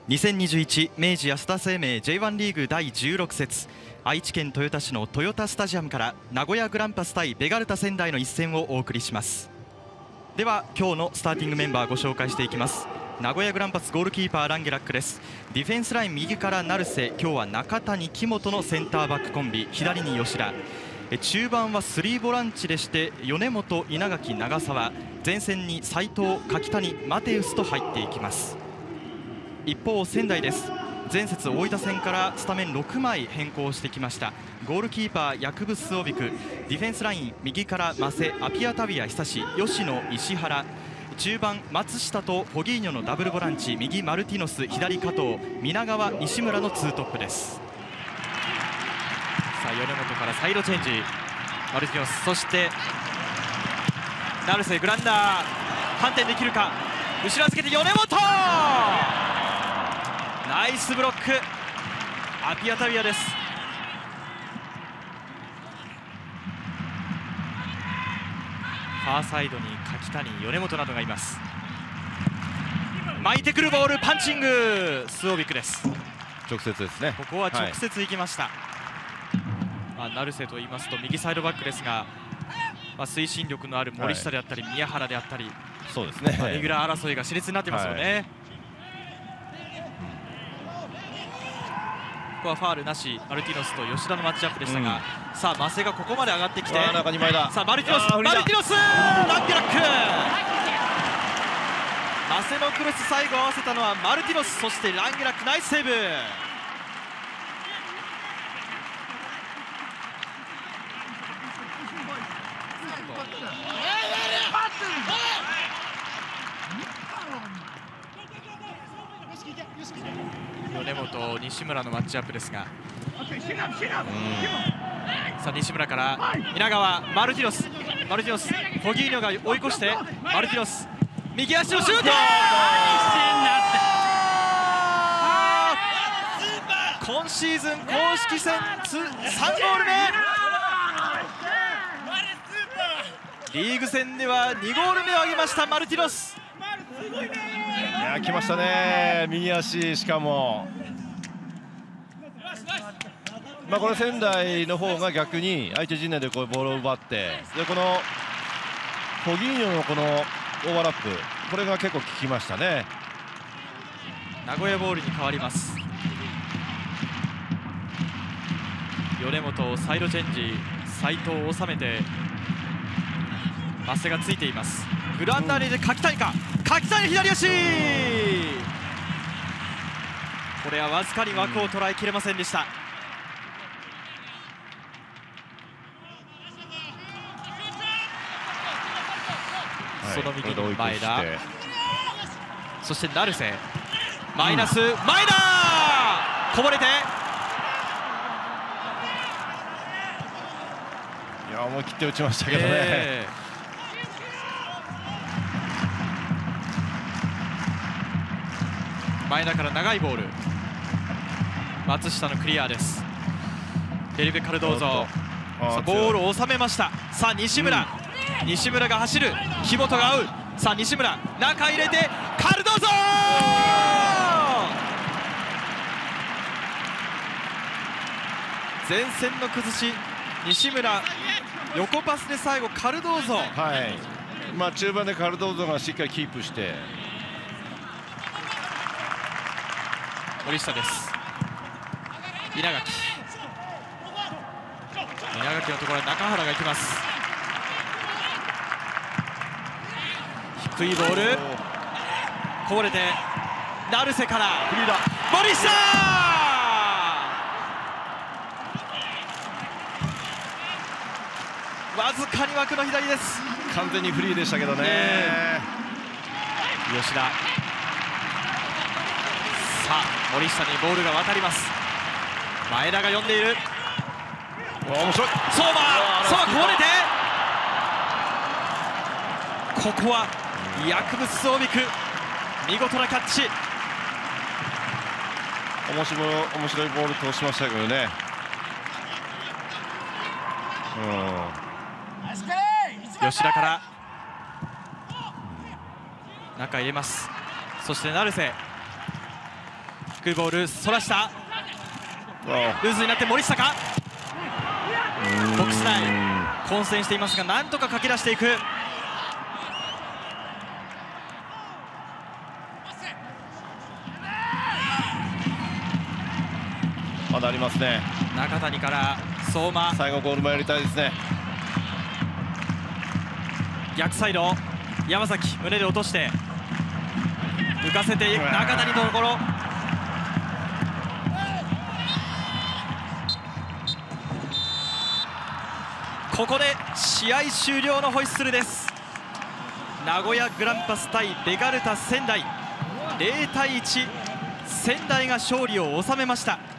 2021明治安田生命 J1 リーグ第16節、愛知県豊田市の豊田スタジアムから名古屋グランパス対ベガルタ仙台の一戦をお送りします。では今日のスターティングメンバーご紹介していきます。名古屋グランパスゴールキーパーランゲラックです。ディフェンスライン右から成瀬、今日は中谷木本のセンターバックコンビ、左に吉田、中盤は3ボランチでして米本、稲垣、長澤、前線に斉藤、柿谷、マテウスと入っていきます。一方仙台です。前節大分戦からスタメン6枚変更してきました。ゴールキーパーヤクブスオビク、ディフェンスライン右からマセ、アピアタビア久志、吉野、石原、中盤松下とフォギーニョのダブルボランチ、右マルティノス、左加藤、皆川、西村のツートップです。さあ米本からサイドチェンジ、マルティノス、そして成瀬、グランダー反転できるか、後ろ預けて米本、ナイスブロック、アピアタビアです。ファーサイドに柿谷、米本などがいます。巻いてくるボール、パンチング、スオビクです。 直接ですね。 ここは直接行きました。成瀬と言いますと右サイドバックですが、推進力のある森下であったり、宮原であったり、 そうですね、 レギュラー争いが熾烈になってますよね。ここはファールなし、マルティノスと吉田のマッチアップでしたが、さあマセがここまで上がってきて、 中に前だ、 さあマルティノス、ランゲラック、マセのクロス、最後合わせたのはマルティノス、そしてランゲラック、ナイスセーブ。米本、西村のマッチアップですが、さあ西村から稲川、マルティノス、フォギーニョが追い越してマルティノス、右足のシュート、今シーズン公式戦3ゴール目、リーグ戦では2ゴール目を挙げましたマルティノス。 いや来ましたね、右足、しかもこれ仙台の方が逆に相手陣内でこうボールを奪って、でこのフォギーニョのこのオーバーラップ、これが結構効きましたね。 名古屋ボールに変わります。米本をサイドチェンジ、斉藤を収めてマセがついています。グランダーで柿谷か、柿谷左足、これはわずかに枠を捉えきれませんでした。その右に前田、そして成瀬、マイナス、前田こぼれて、 いや思い切って打ちましたけどね、 前田から長いボール、松下のクリアです。フェリペ・カルドーゾ、ボールを収めました。さあ西村、西村が走る、木本が合う、さあ西村中入れてカルドーゾ、前線の崩し、西村横パスで最後カルドーゾ、 中盤でカルドーゾがしっかりキープして、 森下です。稲垣のところへ中原が行きます。低いボールこぼれて、成瀬から森下、わずかに枠の左です。 完全にフリーでしたけどね。 吉田、さあ森下にボールが渡ります。前田が呼んでいる、 面白い、 相馬こぼれて、ここはヤクブスオビク、見事なキャッチ。 面白いボール通しましたけどね。 吉田から中入れます。そして成瀬、 低いボールそらした。ルーズになって森下か。ボックス内混戦していますが、なんとか駆け出していく。 まだありますね。 中谷から相馬、 最後ゴールもやりたいですね。 逆サイド山崎、胸で落として浮かせて中谷のところ、ここで試合終了のホイッスルです。名古屋グランパス対ベガルタ仙台、0対1、仙台が勝利を収めました。